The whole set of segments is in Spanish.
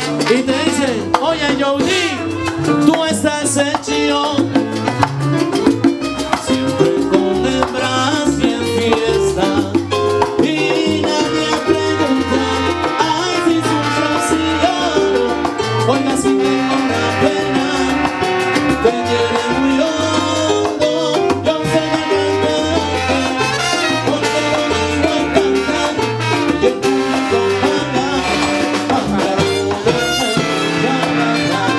Y te dicen, oye Jody, tú estás hecho siempre con hembras y en fiesta. Y nadie pregunta, ay si sufro si lloro. Oiga si tengo una pena, te quiere muy hondo. Yo soy el cantante, porque lo vengo a cantar. Y el público paga para poderme ganar.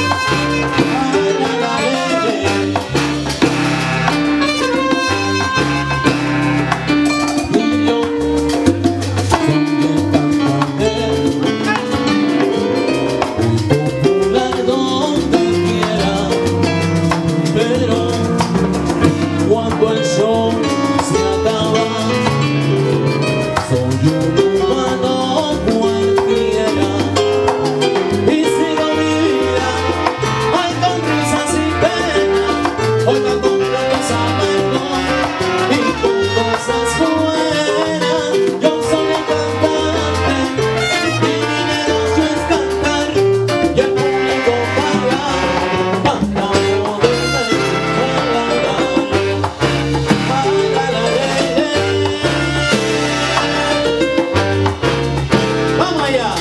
Y yo soy el cantante, popular donde quiera, pero cuando el show se acaba, soy un humano cualquiera y sigo mi vida, hoy con risas y pena, hoy con platos amargos y con cosas buenas. Yo soy el cantante, mi negocio es cantar y el público paga para poderme ganar. Vamos allá.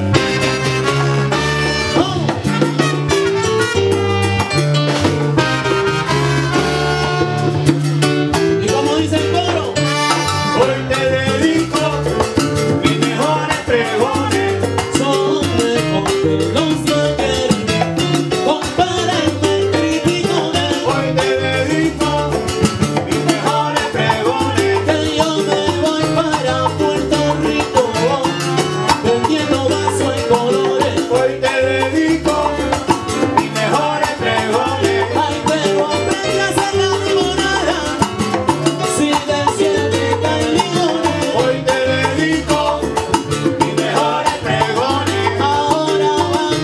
Y como dice el coro, Hoy te dedico mis mejores pregones. son mejor que los de ayer. Compárenme, criticones, Hoy te dedico mis mejores pregones. que yo me voy para Puerto Rico, vendiendo vasos en colores. Hoy te dedico mis mejores pregones. Ay, pero apenas en la limonada, si del cielo me caen limones. Hoy te dedico mis mejores pregones. Ahora van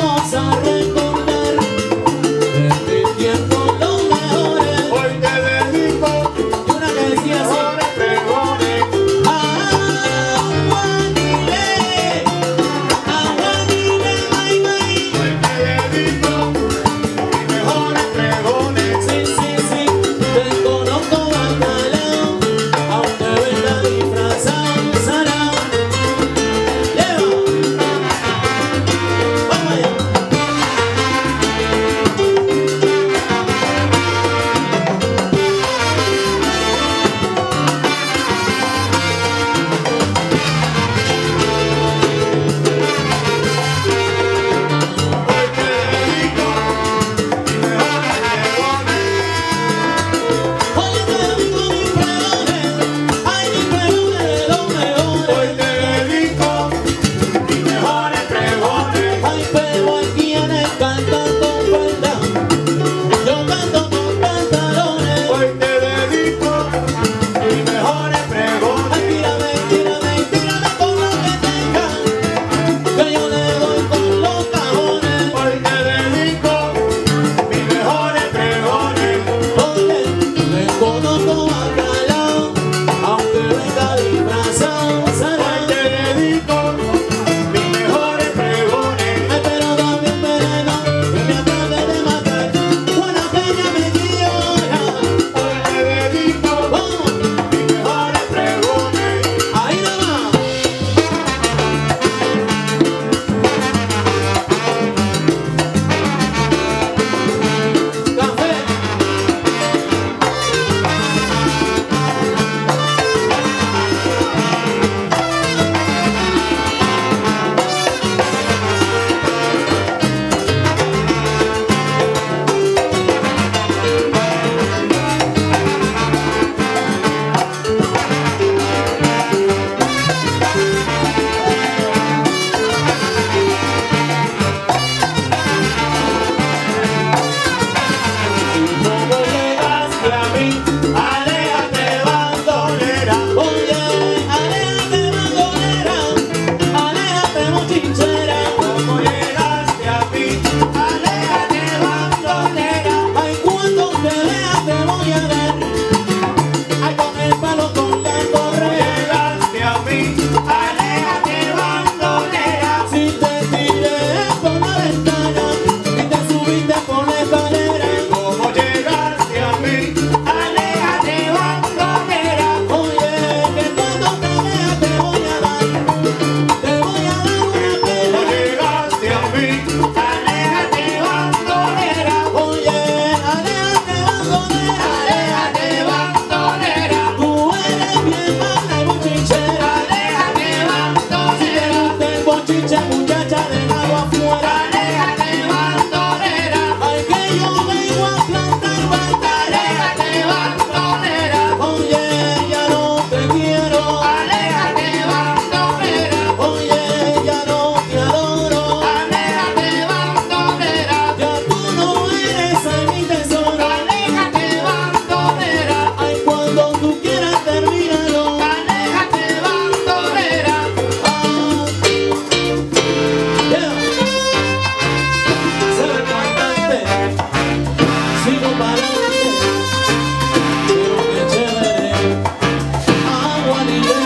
Pero qué chévere, agua libre,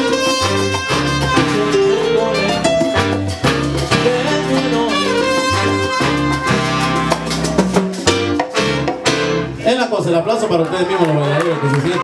qué bueno es la cosa. El aplauso para ustedes mismos, los bailarines que se sienten.